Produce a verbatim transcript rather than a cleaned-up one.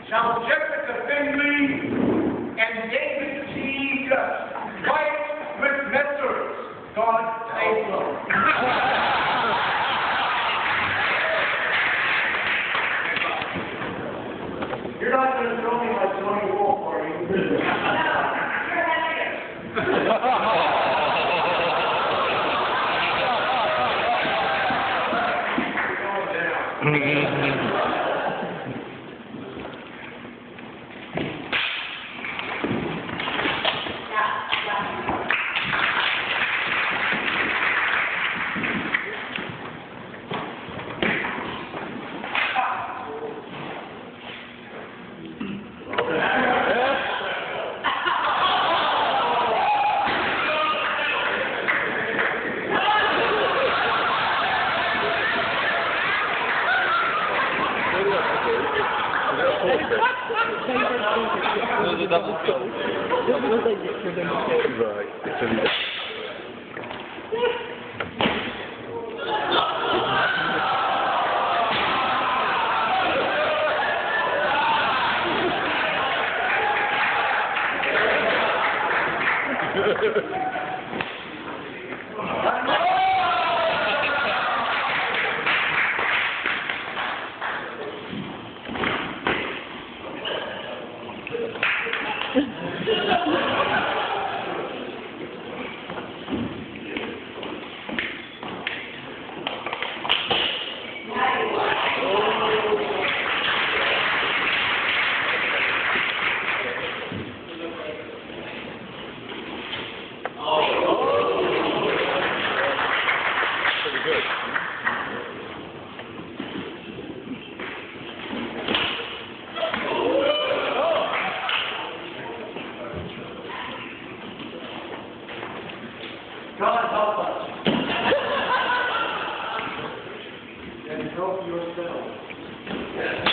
Now Jessica Finley and David T. White with Messers. God save them. You're not going to throw me like Tony Wolf, are you? No to dawno piął. Right, jeszcze widać. God help us. And help yourself.